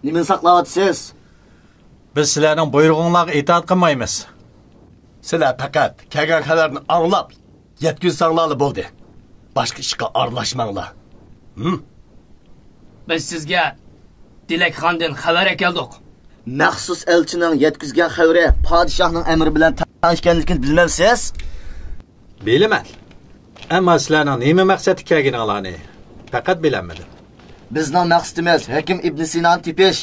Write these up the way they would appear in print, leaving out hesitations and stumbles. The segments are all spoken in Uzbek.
Nimani saqlayapsiz? Biz sizlarning buyrug'inglarga itoat qilmaymiz. Sizlar faqat kelgan xabarni anglab, yetkazsanglar bo'ldi. Boshqa ishga aralashmanglar. Biz sizga Dilakxondan xabar keldik. Maxsus elchining yetkazgan xabari podshohning amri bilan tanishganligini bilmamsiz? Bilaman. Ammo sizlarning nima maqsadga kelganinglarni faqat bilamadim. Bizning maqsadimiz Hakim Ibn Sinoni tepish.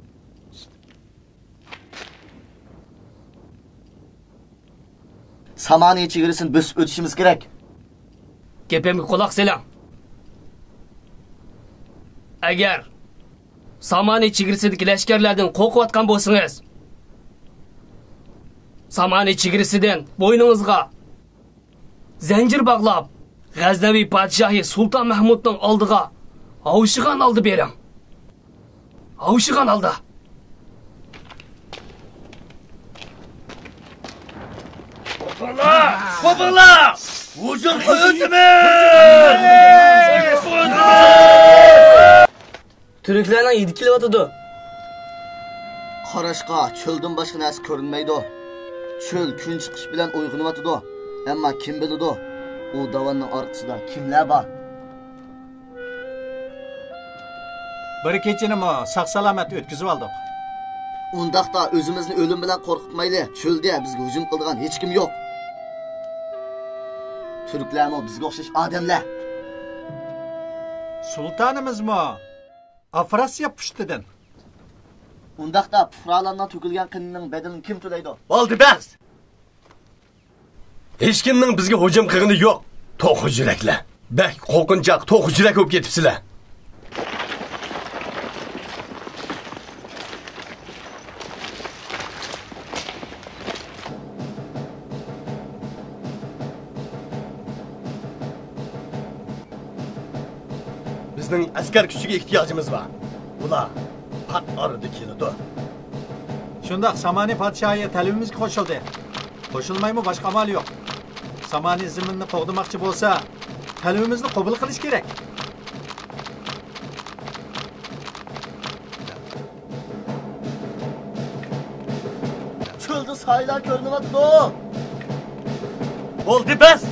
Samaniy chegarasini bosib o'tishimiz kerak. Gapimga quloq soling. Agar Samaniy chegarasidagi lashkarlardan qo'rqayotgan bo'lsangiz, Samaniy chegarasidan bo'yningizga zanjir bog'lab, G'aznaviy podshohi Sulton Mahmudning oldiga avshigan oldi bering. Avshigan oldi. Qo'pinglar! Hujum qilamiz! Turklarning yidi kelyotdi. Qarashqa cho'ldan boshqa narsa ko'rinmaydi. Cho'l kun chiqish bilan uyg'onyotdi. Ammo kim biladi? U davonning orqasida kimlar bor? Bir kechani sog'-salomat o'tkazib oldik. Undaqda o'zimizni o'lim bilan qo'rqitmayli. Cho'lda bizga hujum qilgan hech kim yo'q. Turklarmi bizga o'xshash odamlar. Sultonimizmi Afrasiya pushtidan. Undaqda fuqarolardan to'kilgan qinning bedelini kim to'laydi? Bo'ldi bas. Hech kimning bizga hujum qilgani yo'q. To'q yuraklar. Bak qo'rqinchoq to'q yurak bo'lib ketibsizlar. Bizning askar kuchiga ehtiyojimiz bor. Ular pat orada keladi. Shundaq Samaniy podshohi talabimizga qo'shildi. Qo'shilmaymi boshqa amal yo'q. Samaniy zaminni qo'g'dimoqchi bo'lsa, talabimizni qabul qilish kerak. Cho'lda soylar ko'rinyapti. Bo'ldi bas.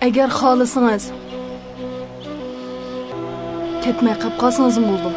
Agar xohlasangiz ketmay qolib qolsangiz bo'ldi.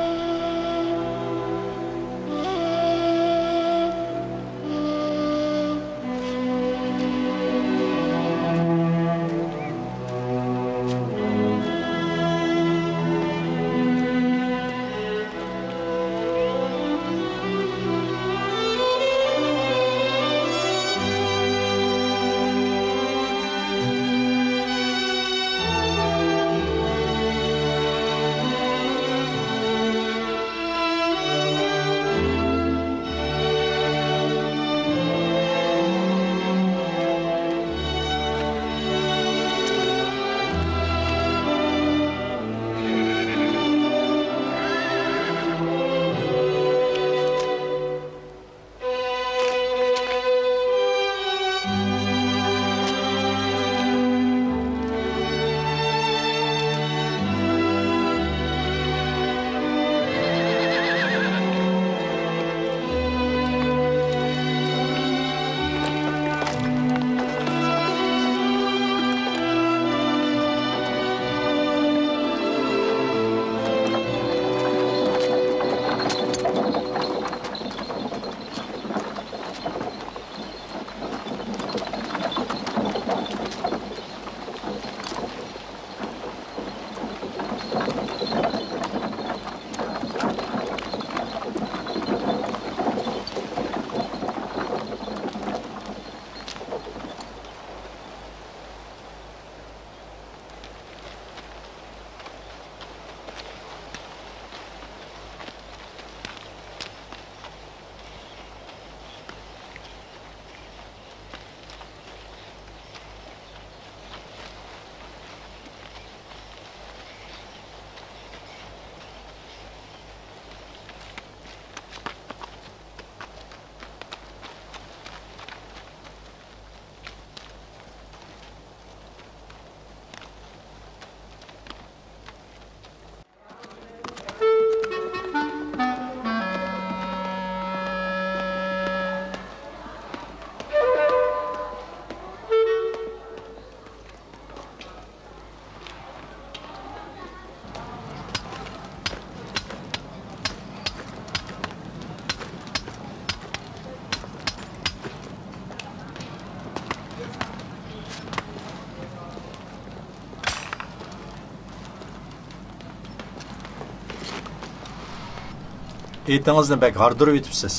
Etingizni bek hardirib o'tibsiz.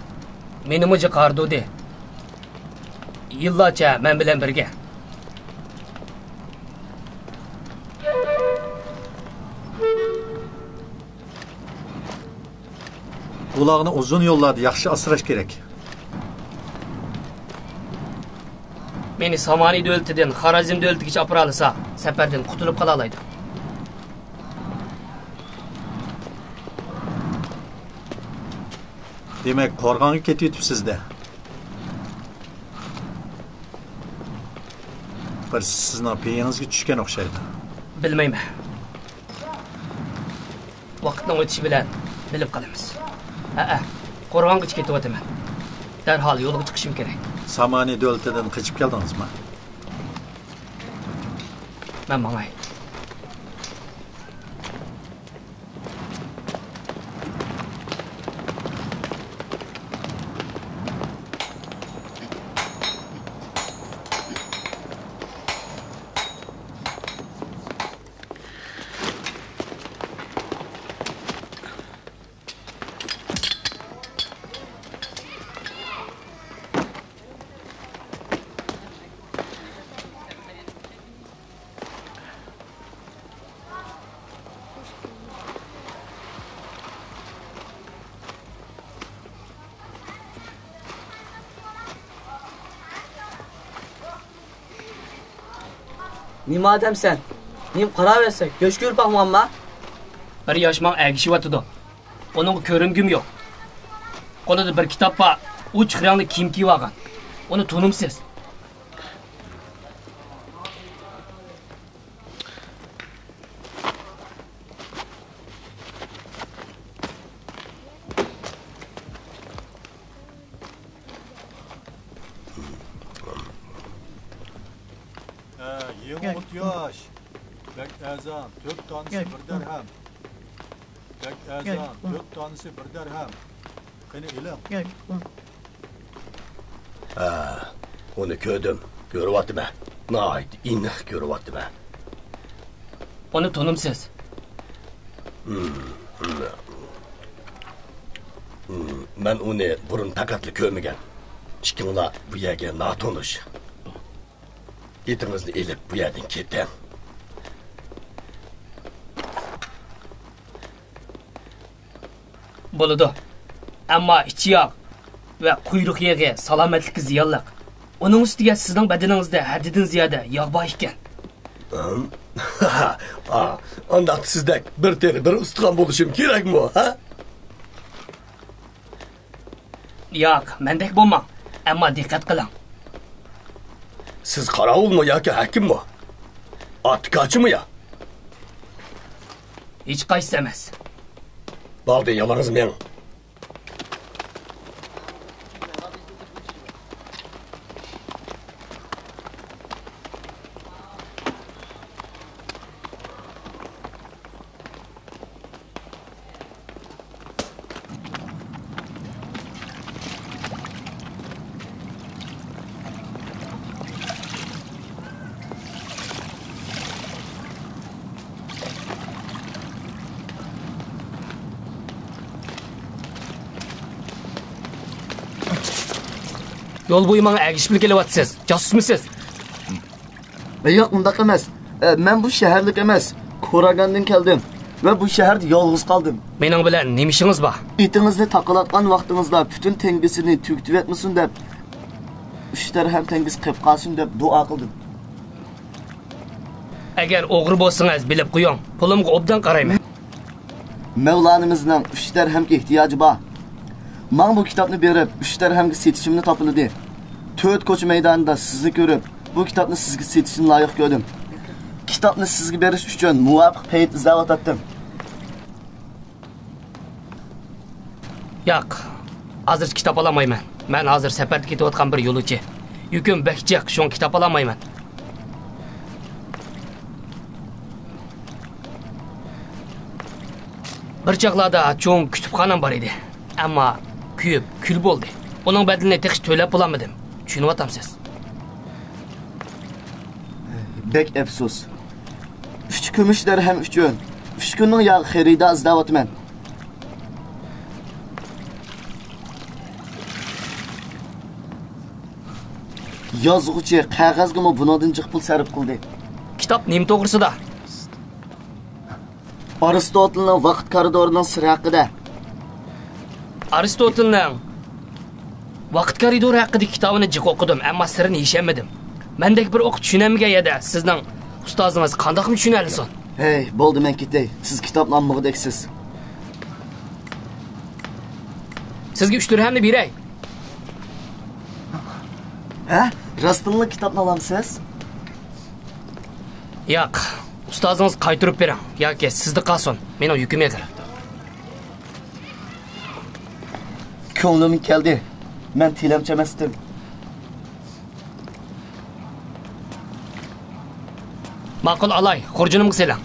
Meni muji qardudi. Yillarcha men bilan birga. Ularni uzun yo'llarda yaxshi asrash kerak. Meni Samani davlatidan Xorazm davlatigacha olib borsa, safardan qutulib qola oladi. Demak, Qo'rg'onga ketib o'tibsiz-da. Bir sizning peyingizga tushgan o'xshaydi. Bilmayman. Vaqtning o'tishi bilan bilib qolamiz. Qo'rg'onga ketib o'taman. Darhol yo'lga chiqishim kerak. Samani davlatidan qochib keldingizmi? Men mangay. Nima odamsan? Nim qaraversa, go'sh ko'rib baxmanma. Bir yoshman agishyotidi. Uning ko'rimgim yo'q. Qo'lida bir kitob bor, uch xirangni kiyim kiyib olgan. Uni tunimsiz. Yeni ot yaş. Bek azam 4 tanesi 1 dirhem. Bek azam 4 tanesi 1 dirhem. Qani ilim. Onu gördüm. Görüvatım ben. Nait, inik görüvatım ben. Onu tanımsız. Ben onu burun takatlı kömügen. İkingla bu yerge natonuş. İtinizni elip bu yerden ketem. Boludu. Ama içi yağ ve kuyruk yağı salametlik ziyallık. Onun üstüge sizin bedeninizde hadidin ziyade yağ var iken. Ondan sizdek bir teri bir ıstığan buluşum gerek mi o? Ha? Yok, mendek bulmam. Ama dikkat kılın. Siz karavul mu ya ki hakim mi? Atkaçı mı ya? Hiç kayısı emez. Baldı yalanız men. Yol boyu bana ergişip gelivatsız. Casus musunuz? Yo'q, undaq emas. Men bu shaharlik emas. Ko'ragandan keldim ve bu shaharda yolg'iz qoldim. Mening bilan nima ishing'iz bor? İtingizni taqalatgan vaqtingizda bütün tengisini tugitib etmasin deb, 3 dirhem tengiz qilib qolsin deb duo qildim. Agar o'g'ri bo'lsangiz bilib qo'ying. Pulimga obdan qarayman. Mevlanimizning 3 dirhemga ehtiyoji bor. Men bu kitobni berib 3 dirhemga setishimni topildi. 4 ko'cha maydonida sizni ko'rib, bu kitobni sizga setishni loyiq ko'rdim. Kitobni sizga berish uchun muvofiq payt izlab o'tdim. Yo'q. Hozir kitob olamayman. Men hozir safarga ketayotgan bir yo'lovchi. Yukim bakchiq, shun kitob olamayman. Bir chaqlarda cho'ng kutubxonam bor edi. Ammo kuyib, kul bo'ldi. Uning badalini teqish to'lab bo'lamadim. Tushunyapsiz? Bek afsus. 3 kumush dirhem uchun 3 kunning yog' xarida izlayapman. Yozuvchi qog'ozga bundan jiq pul sarf qildi. Kitob nima to'g'risida? Aristotelning vaqt koridorining siri haqida. Aristotelning vaqt koridori haqidagi kitobini jiq o'qidim, ammo sirini yeshamadim. Mendek bir o'qib tushunamagan edi. Sizning ustozingiz qandoqmi tushunalsin? Hey, bo'ldi, men ketay. Siz kitobni olmoqdeksiz. Sizga 3 dirhamni beray. Ha? Rostlinli kitobni olamsiz? Yo'q. Ustozingiz qaytirib bering yoki sizda qolsin. Mening yukim egir. Ko'nglim keldi. Men tilamchi emasdim. Ma'qul alay, xurjunimga selam.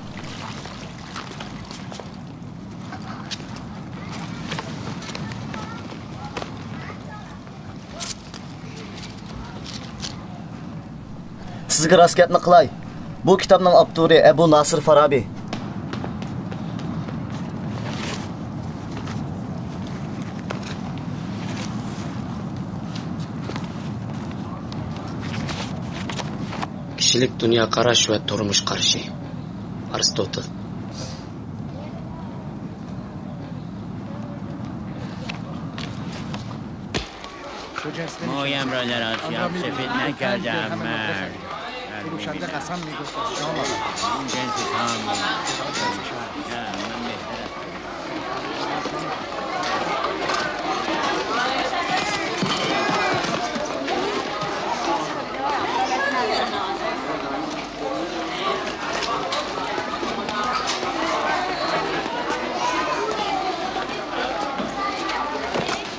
Sizga rost gapni qilay. Bu kitobning avtori Abu Nasr Farabi. Kishilik dunyo qarash va turmush qarashi. Aristotel. مویم را در آسیاب سفید نکردم مرد فروشنده قسم میگفت از شام آمد. این جنس کام نه من بهتر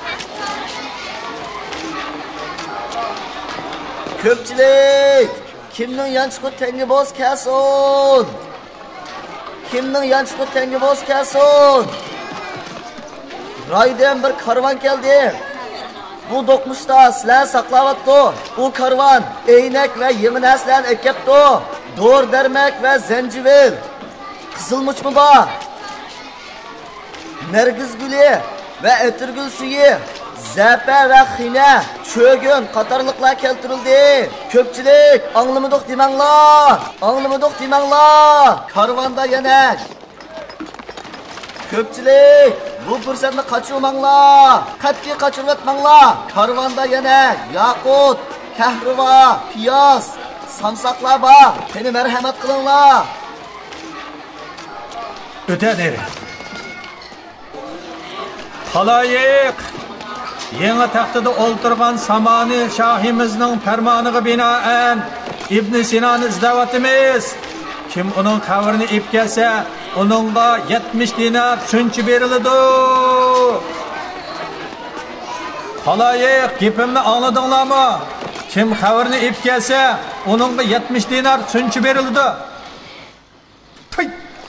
Ko'pchilik, Kimning yanchiqi tengi boz kelsin? Kimning yanchiqi tengi boz kelsin? Raydan bir karvan geldi. Bu dokmuşda sizler saklavatdı. Bu karvan eynek ve yemin eslen ekepti. Doğur dermek ve zencivil. Kızılmış mı ba? Nergiz gülü ve etirgül suyu. Zepe ve xine, çögün, qatarlıqlar keltirildi. Köpçilik, anlamadık demanglar. Anlamadık demanglar. Karvanda yenek. Köpçilik, bu fırsatni kaçırmanglar. Qat'iy kaçırib etmanglar. Karvanda yenek, yaqut, kahriva, piyaz, samsaqlar bor. Meni marhamat qilinglar. Öte deri. Xaloyiq, yangi taxtida o'ltirgan Samani shohimizning farmoniga binoan Ibn Sinoni izlayapmiz. Kim uning qabrini ib kelsa, uningga 70 dinar sunchi beriladi. Xaloyiq, gapimni angladinglarmi? Kim qabrini ib kelsa, uningga 70 dinar sunchi beriladi. Tuy!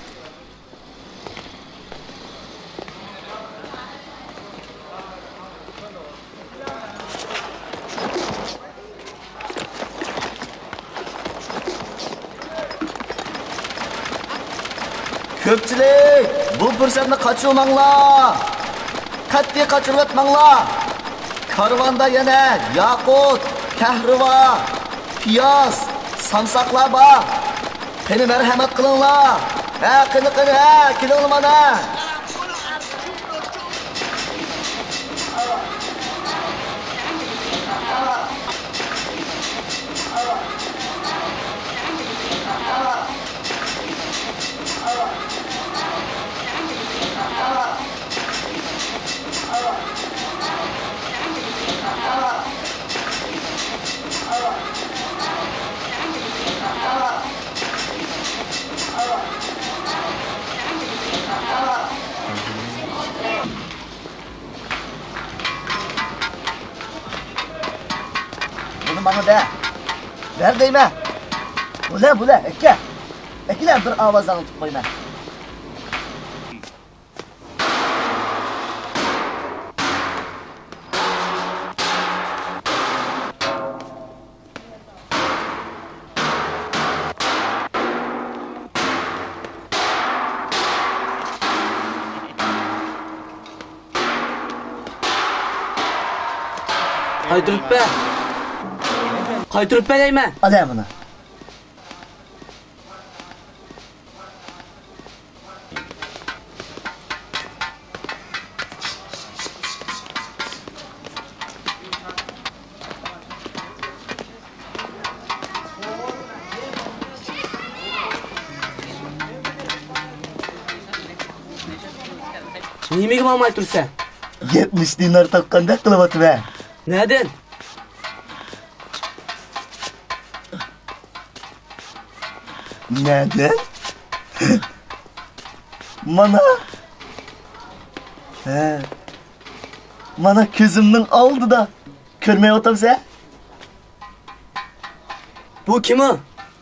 Köpçilik, bu fırsatni kaçırmanglar. Qat'iy kaçırib etmanglar. Karvanda yana yaqut, kahriva, piyaz, samsaqlar bor. Qani marhamat qilinglar. Ha, qani, ha, kelinglar mana. Bunu bana de. Ver deyme. Bule, eke. Ekiler bir avazdan tutup koyma. Qaytırıp be deyme. Al ya bunu. Neymeği mamay tursa? 70 dinar takkanda kılıbatı be. Neden? Neden? Mana? He. Mana közümün aldı da. Körmeye otamsa? Bu kim o?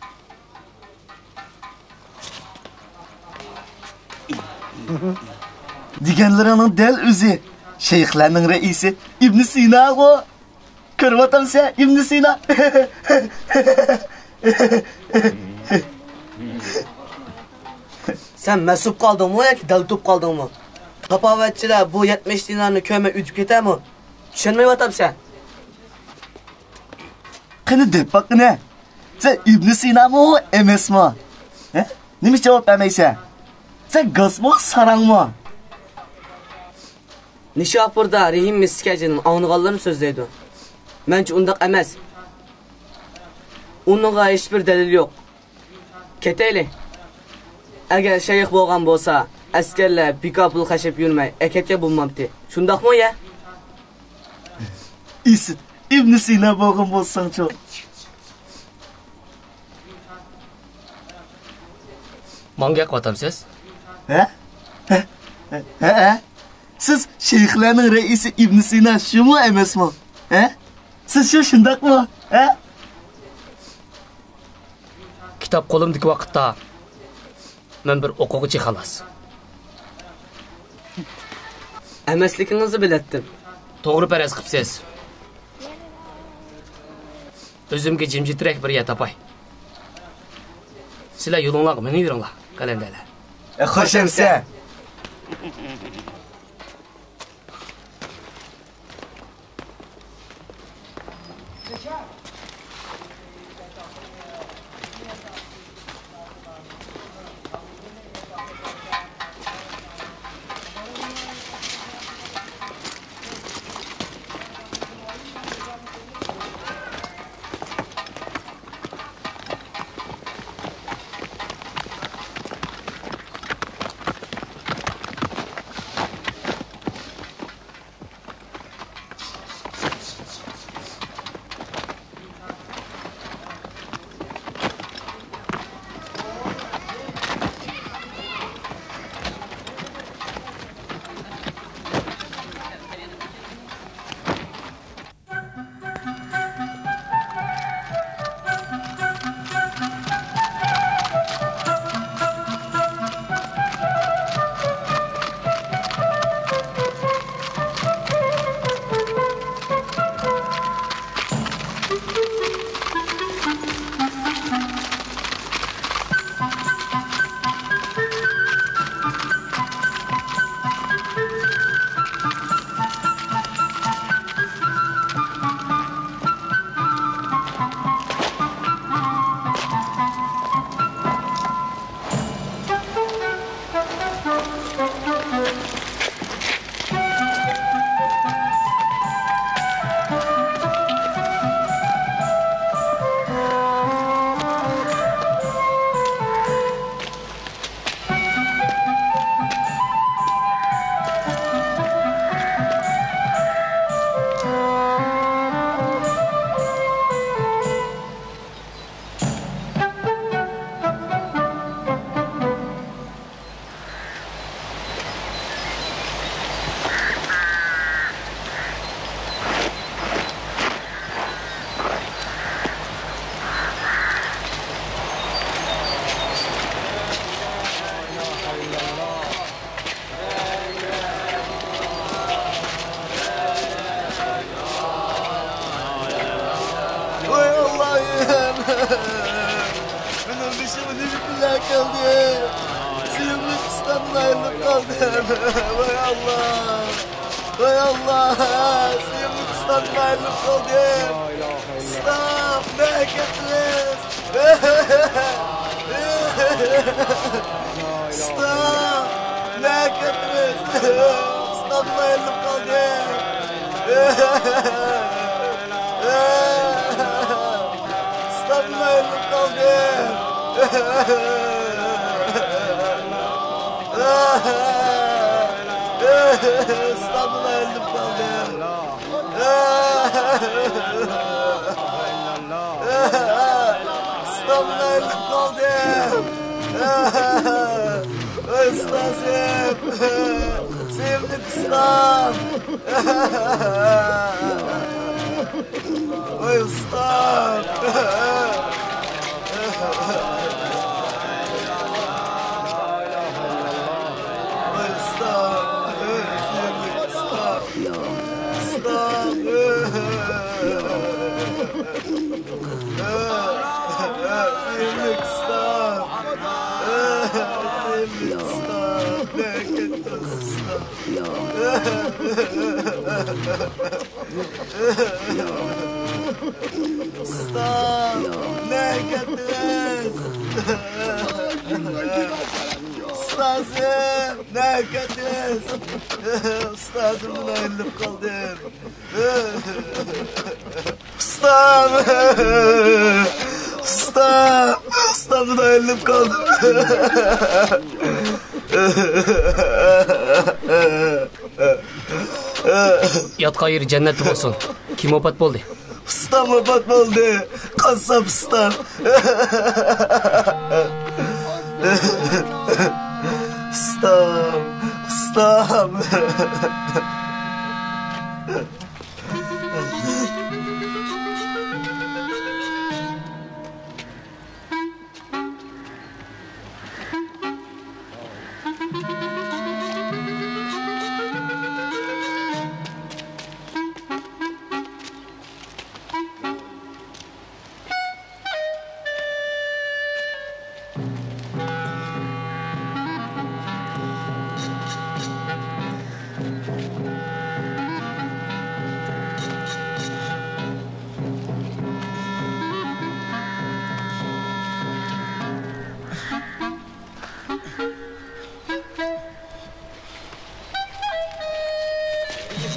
Digenlerinin del özü. Şeyhlerinin reisi İbn Sina o. Körme otamsa İbn Sina. Sen mesup kaldın mı ya ki dalıtıp kaldın mı? Kapavetçiler bu 70 dinarını köme üdüp yeter mi? Düşünmeyi vatam sen. Kını dep bak ne? Sen İbn Sina mı o emes mi? He? Neymiş cevap vermeyse? Sen gaz mı sarang mı? Nişapur'da Rehim Miskeci'nin anıgallarını sözleydi. Bence undak emez. Onunla hiçbir delil yok. Keteyli. Eğer şeyh bolgan bolsa, askerler pikapul kaşıp yürümey, eketke bulmamdı. Şundak mı ya? İsit, İbn Sina bolgan bolsan çok. Manga qiyotamsiz? He? He? Siz şeyhlarning reisi İbn Sina şumu emasmi? He? Siz şu şundak mı? He? kitap qo'limdagi vaqtda men bir o'quvchi xolos. Emasligingizni biletdim. To'g'ri paraz qilibsiz. O'zimga jimjitroq bir yer topay. Sizlar yo'linglarga meni yuringlar, qalandalar. Xo'sh emsa. kaldı. Sevimli kıskanla ayrılıp kaldım. Vay Allah. Vay Allah. Sevimli kıskanla ayrılıp kaldım. Stop. Ne gettiniz? Stop. Ne gettiniz? Kıskanla ayrılıp kaldım. Kıskanla ayrılıp kaldım. İstanbul'a öldüm kaldım. İstanbul'a öldüm kaldım. Istasım. Sevdim İslam. İslam. Stop! Negative! Ustazım! Negative! Ustazımın ayrılıp kaldım. Ustam! Ustam! Ustamın ayrılıp kaldım. Yatqa yeri cennetlik olsun. Kim opat bo'ldi? Ustam opat bo'ldi. Qassob ustam. Ustam. Ustam.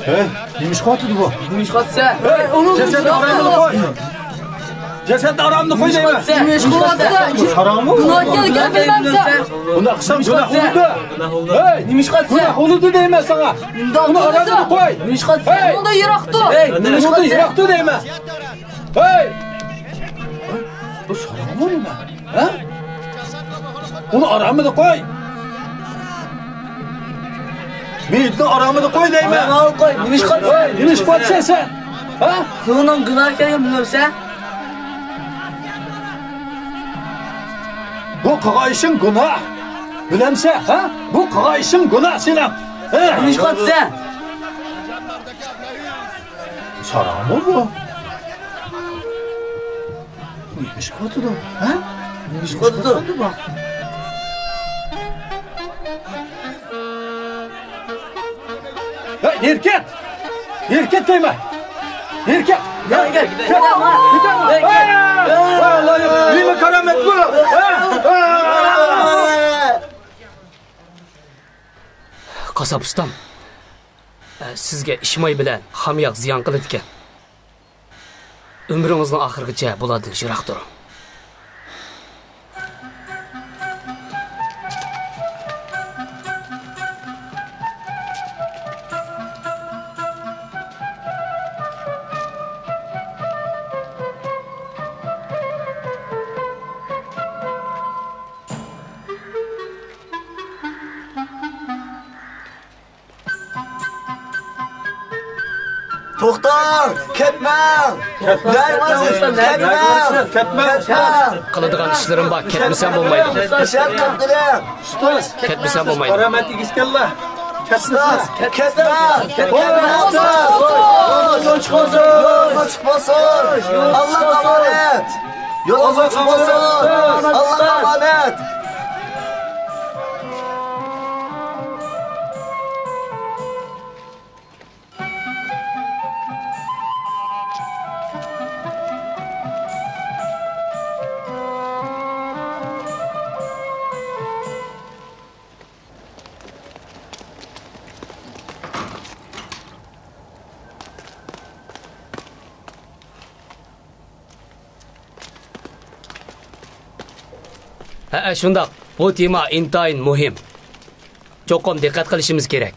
Neymiş katıdı bu? Nimish qotsa? Cesedni aramını koy. Cesedni aramını koy deyman. Nimish qotsa? Haram mı? Gunohga ilgari bilmamsa. Bunda qilsam gunoh bo'ldi. Hey, Nimish qotsa? gunoh bo'ldi deyman sana. Uni aramini qo'y. Nimish qotsa? Unda yiroqdi. Hey, nimish Uni qotsa? yiroqdi deyman. Hey! Bu haram mı? Ha? Uni aramini qo'y. Meyitni aramini qo'y deyman. Aramini qo'y. Nimish qotsa? Hey, nimish qotsa sen? Ha? Qulunun gunoh kelgan bilmamsa? Bu qilgan ishing gunoh. Bilamsa, ha? Bu qilgan ishing gunoh sening. Ha? Nimish qotsa? Harammi bu? Nimish qotdi? Ha? Nimish qotdi? Hey, erkek! Erkek deyman. Erkek! Gel. Vallahi nima karamet bu? Qassob ustam, sizga ishmoy bilan hamyoq ziyon qiladi ekan. Umringizning oxirigacha bulardan yiroq turing. To'xtang, ketmang. Ketmaysiz, ketmang. Ketmang. Qiladigan ishlarim bor, ketmasam bo'lmaydi. Shart qildiring. Ustoz, Ketmasam bo'lmaydi. karametingiz kella. Ustoz, ketmang. Yo'ldan chiqmasin. Allah emanet. Yo'ldan chiqmasin. Allah emanet. Shundoq, bu tema intayin muhim. Cho'qim diqqat qilishimiz kerak.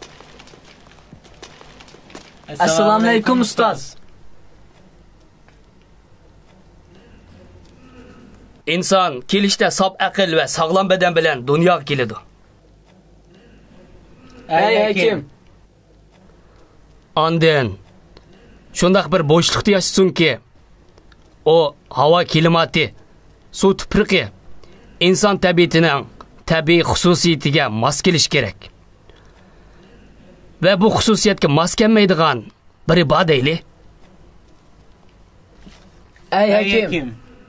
Assalomu alaykum ustoz. Inson kelishda sof aql va sog'lom badan bilan dunyoga keladi. Ey hakim. Ondan shundoq bir bo'shliqda yashasinki, o havo klimati, suv tuproqi inson tabiatining tabiiy xususiyatiga mos kelish kerak. Va bu xususiyatga mos kelmaydigan biri bor deyli. Ey hakim.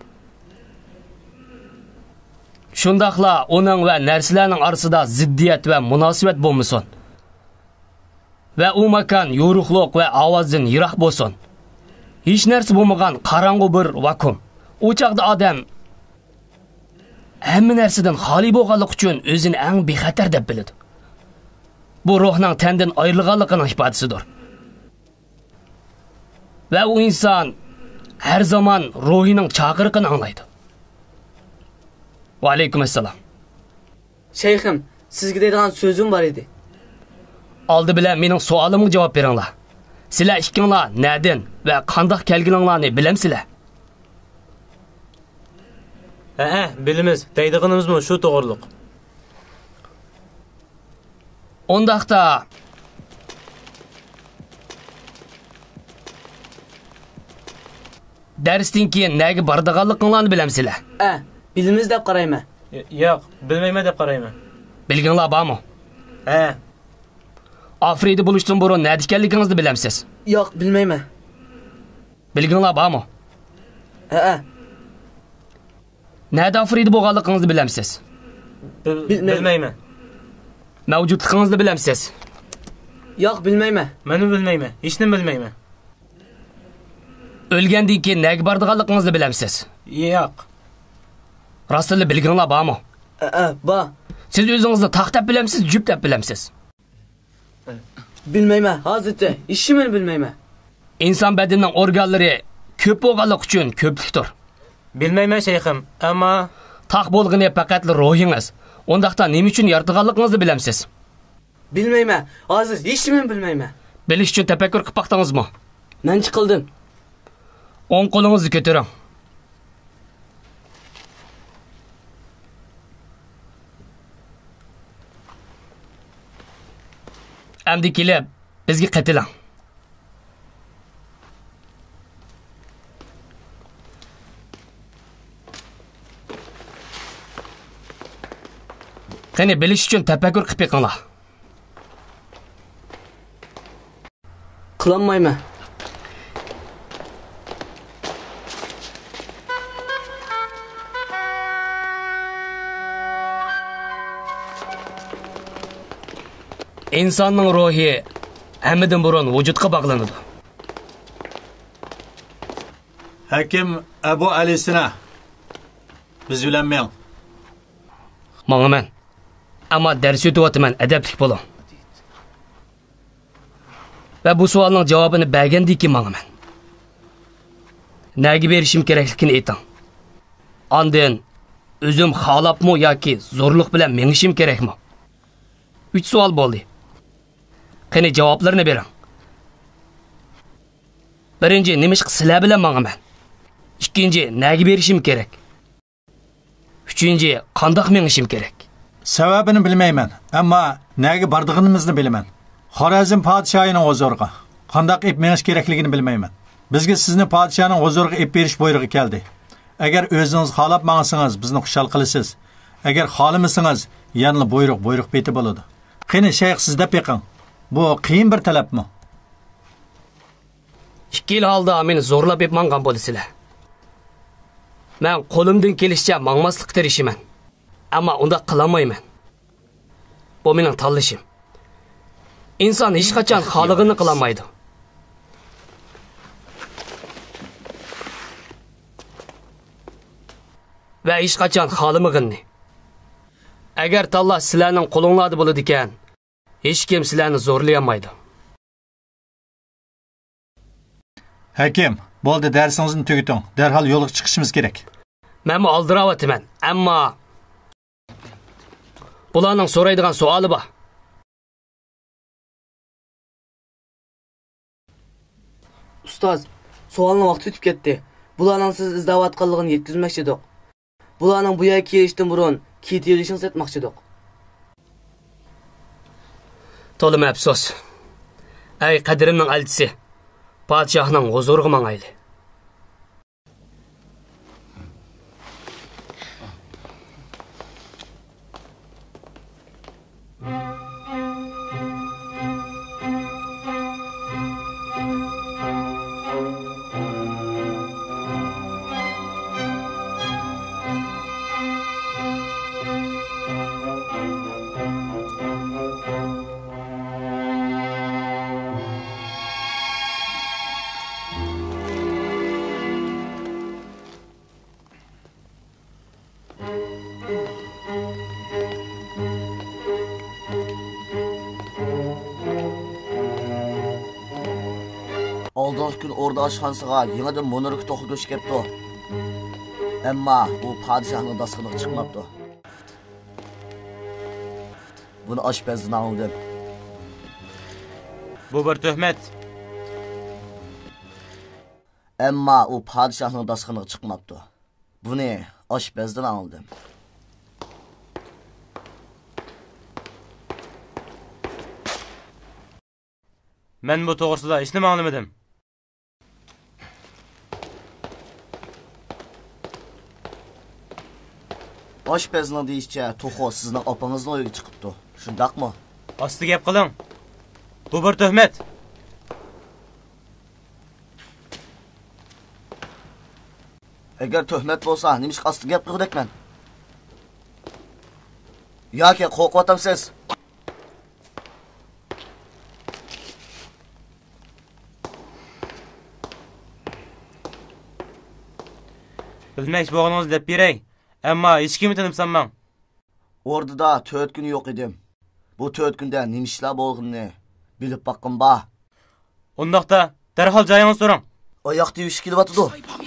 Shundaqla uning va narsalarning orasida ziddiyat va munosabat bo'lmasin. Va u makon yo'ruqliq va ovozdan yiroq bo'lsin. Hech narsa bo'lmagan qorong'u bir vakuum. U chaqda odam hamma narsadan xoli bo'lganlik uchun o'zini eng bexatar deb biladi. Bu ruhning tandan ayrilganligining ifodasidir. Va u inson har zaman ruhining chaqiriqini anglaydi. Va alaykum assalom. Shayxim, sizga deydigan so'zim bor edi. Oldi bilan mening savolimga javob beringlar. Sizlar ikkinglar nadan va qandoq kelganinglarni bilamsizlar? Bilimiz. Deydiganimizmi shu to'g'riliq. Ondaqda darsdan keyin nega bordiganliginglarni bilamsizlar? Bilimiz deb qarayman. Yo'q, bilmayman deb qarayman. Bilginglar bormi? Afrida bo'lishdan burun nada ekanligingizni bilamsiz? Yo'q, bilmayman. Bilginglar bormi? Nada Afrida bo'lganligingizni bilamsiz? Bilmayman. Mavjudligingizni bilamsiz? Yo'q, bilmayman. Men bilmayman. Hech nima bilmayman. O'lgandan keyin nega bordiganligingizni bilamsiz? Yo'q. Rostli bilginglar bormi? Bor. Siz o'zingizni taqtab bilamsiz, jup deb bilamsiz? Bilmeyme, hazreti. İşimi bilmeyme. İnsan bedenining organlari ko'p bo'lganlik uchun ko'plikdir. Bilmeyme şeyhim ama Taq bo'lgani faqat ruhingiz. Ondaqda nima uchun yaratganligingizni bilamsiz? Bilmeyme, hazır. İşimi bilmeyme. Bilish uchun tafakkur qilib baqdingizmi? Ben çıkıldım. O'ng qo'lingizni ko'taring. Endi kelib bizga qatilang. Qani bilish uchun tafakkur qilib yiqinglar. Kılanmayma. İnsanning ruhi hammadan burun vujudga bog'lanadi. Hakim Abu Ali Sina. Biz bilan men. Ma'man. Ammo dars o'tyapman, adablik bo'ling. Va bu savolning javobini bergandan keyin ma'man. Nega berishim kerakligini ayting. Ondan o'zim xolabmi yoki zo'rlik bilan mengishim kerakmi? 3 savol bo'ldi. Qani javoblarni bering. Birinchi, nima ish sizlar bilan ma'man? Ikkinchi, nega berishim kerak? Uchinchi, qandoq mengishim kerak? Sababini bilmayman, ammo nega bordig'imizni bilaman. Xorazm podshohining huzuriga qandoq ib menish kerakligini bilmayman. Bizga sizni podshohning huzuriga ib berish buyrug'i keldi. Agar o'zingiz xolab mangsangiz, bizni xushal qilasiz. Agar xolamasangiz, yana buyruq beti bo'ladi. Qani shayx sizda peqing. Bu qiyin bir talabmi? Ikki yil holda meni zo'rlab ib mangan bo'lasizlar. Men qo'limdan kelishicha mangmaslikka tirishiman. Ammo unda qilolmayman. Bu mening tanlashim. İnsan hech qachon xolig'ini qilolmaydi. Va hech qachon xolimig'inni. Agar Alloh sizlarning qo'lingizda bo'ladi ekan, hech kim sizlarni zo'rlay olmaydi. Hakim, bo'ldi, darsingizni tugating. Darhol yo'lga chiqishimiz kerak. Men oldirayapman, ammo bularning so'raydigan savoli bor. Ustoz, sualning vaqti o'tib ketdi. Bularning siz izlayotganligini yetkazmoqchi edik. Bularning bu yerga kelishdan burun ketishingizni aytmoqchi edik. To'lim afsus. Ay qadrimning elchisi, podshohning huzuriga mangayli. Oldingi kun orda oshxonasiga yangidan mo'nirga to'qib go'sh kelibdi. Ammo u podshohning dasturxioniga chiqmabdi. Buni oshpazdan oldim. bu bir tuhmat. Ammo u podshohning dasturxioniga chiqmabdi. Buni oshpazdan oldim. Men bu to'g'risida hech nima anglamadim. Oshpazning deyishicha, to'xo sizning opangizning uyiga chiqibdi. Shundaqmi? Osti gap qiling. Bu bir tuhmat. Agar tuhmat bo'lsa, nima ish osti gap qilgudakman? Yoki qo'rqotamsiz? Bilmoqchi bo'lganingizni deb beray. Ammo hech kimni tanimsanman. Ordida 4 kun yo'q edim. Bu 4 kunda nima ishlar bo'lganini Bilip bakın ba. Ondaqda derhal joyingizni so'rang. Oyoq deyish kelyapti.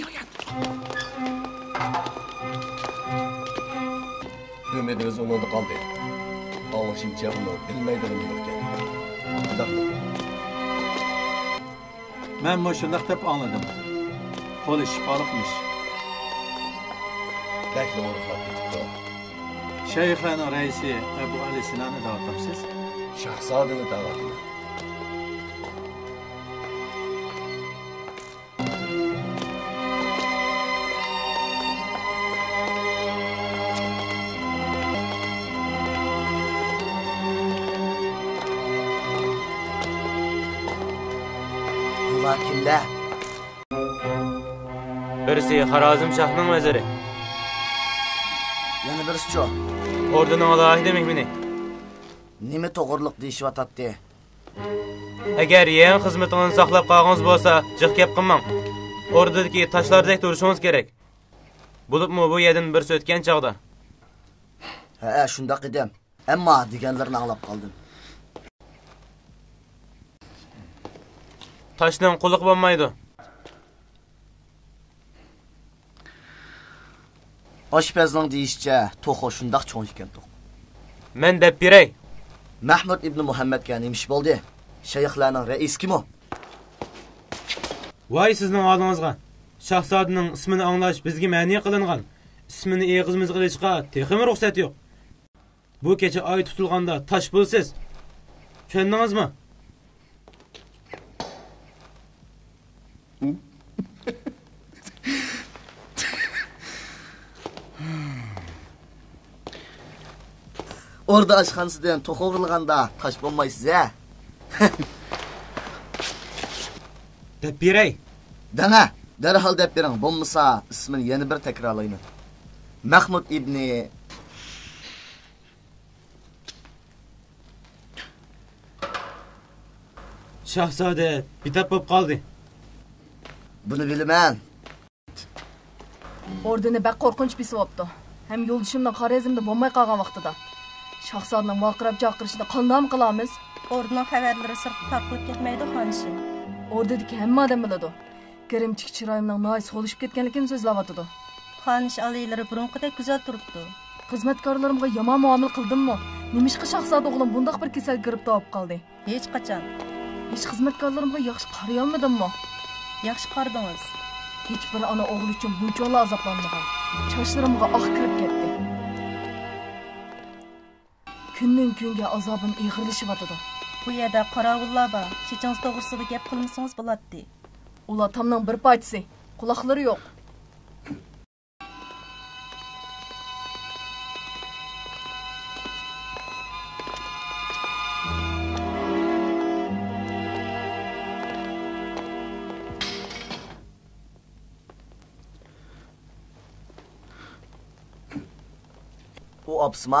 Ümidimiz onunda kaldı. Anlaşımca bunu bilmeydiğini bilirken. Men bu shundoq deb anladim. Qo'li shifolikmish. Bekle oruqlab ketibdi. Shayxlarning raisi Abu Ali Sinani da'vatamsiz? Shahzodini da'vatini. Bunlar kimler? Birisi Xorazm shahrining vaziri. Yana birisi-chi? Orduning alohida mehmoni. Nima to'g'riliq deyishyapti? Agar yangi xizmatingizni saqlab qolgangiz bo'lsa, jiq gap qilmang. Ordudagi tashlardek turishingiz kerak. Bo'libmi bu yerdan bir o'tgan chog'da. Ha, shundoq edim. Ammo deganlarini anglab qoldim. Tashdan quliq bo'lmaydi. Oshpazning deyishicha, to'xo shundoq cho'ng ekan to'q. Men deb beray. Mahmud ibn Muhammadga nima ish bo'ldi? Shayxlarning raisi kim o? Voy sizning oldingizga. Shahzodaning ismini anglash bizga ma'ni qilingan. Ismini eg'izimizga qilishga texmi ruxsat yo'q. Bu kecha oy tutilganda tosh bo'lsiz. Tushundingizmi? Orada aşxanasından tox o'g'rilganda taş bo'lmaysiz ha. Deb beray. Dana, darhol deb bering. Bo'lmasa ismini yana bir takrorlayman. Mahmud ibn Shahzoda bitap bo'lib qoldi. Buni bilaman. Ordini bak qo'rqinch bisibdi. Hem yo'ldishimdan Xorazmda bo'lmay qolgan vaqtida. Shahzodaning vaqirab chaqirishida qanday qilamiz? Orduning xabarlari sirtga tarqalib ketmaydi, xonishim. Ordadagi hamma odam biladi. Kirimchik chiroyimning noy solishib ketganligini so'zlayotdi. Xonish aliylari burunqidek go'zal turibdi. Xizmatkorlarimga yomon muomala qildimmi? Nimishqa shahzoda o'g'lim bundoq bir kasal giribda olib qoldi? Hech qachon. Hech xizmatkorlarimga yaxshi qaray olmadimmi? Yaxshi qardingiz. Hech bir ona o'g'li uchun bunchalik azoblanmagan. Chochlarimga oq kirib ketdi. Kundan kunga azobim ig'irlashyapti. Bu yerda qorovullar bor. Chechingiz to'g'risida gap qilmasangiz bo'ladi. Ular tamning bir parchasi, quloqlari yo'q. U opsma?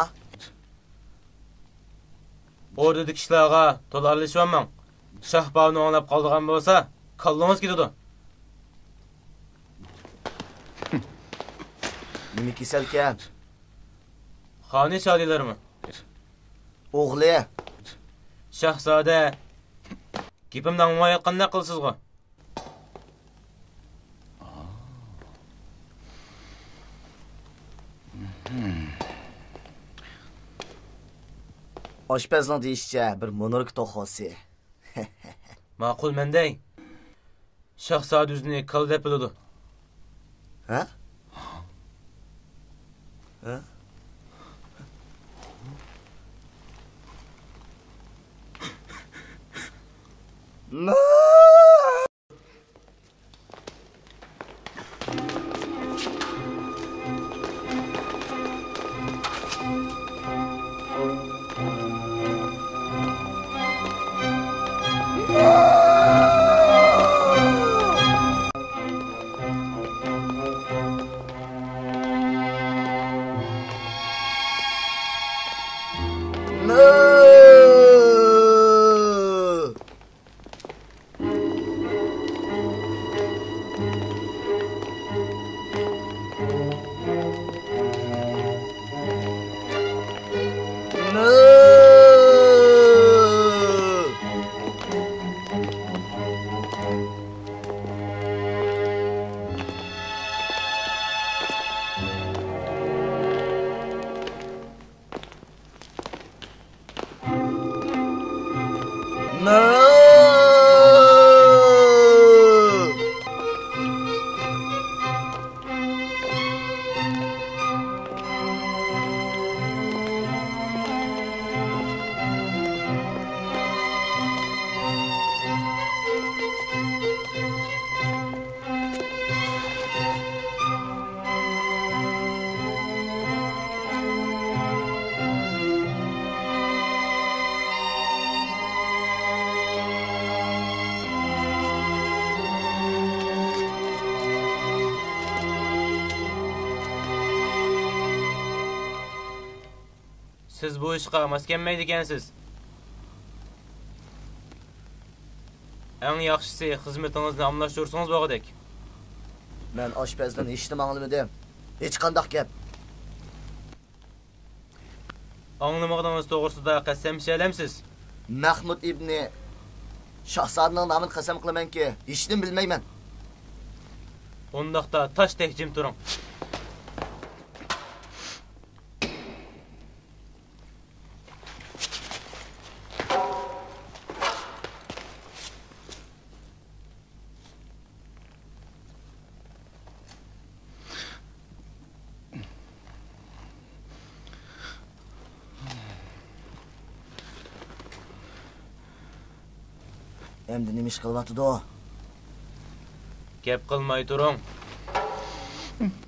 Ordudagi ishlarga to'lalishyapman. Shahbovni anglab qoldigan bo'lsa, kallangiz ketadi. Nima kasalkan? Xonish alilarimi? O'g'li. Shahzoda gapimdan mo'yatqanda qilsizg'a. Oshpazning deyishicha bir monark to'xosi. Ma'qul menday. Shahzoda o'zini kal deb biladi. Ha? Ha? No! Siz bu ishga mos kelmaydi ekansiz. Eng yaxshisi xizmatingizni amlashtirsangiz bo'g'idek. Men oshpazdan eshitdim anglamadim. Hech qanday gap. Anglamagingiz to'g'risida qasam ichalamsiz? Mahmud ibn Shahzodning nomini qasam qilamanki, hechni bilmayman. Undaqda tashdek jim turing. Endi nima ish qilyapti-da? Gap qilmay turing.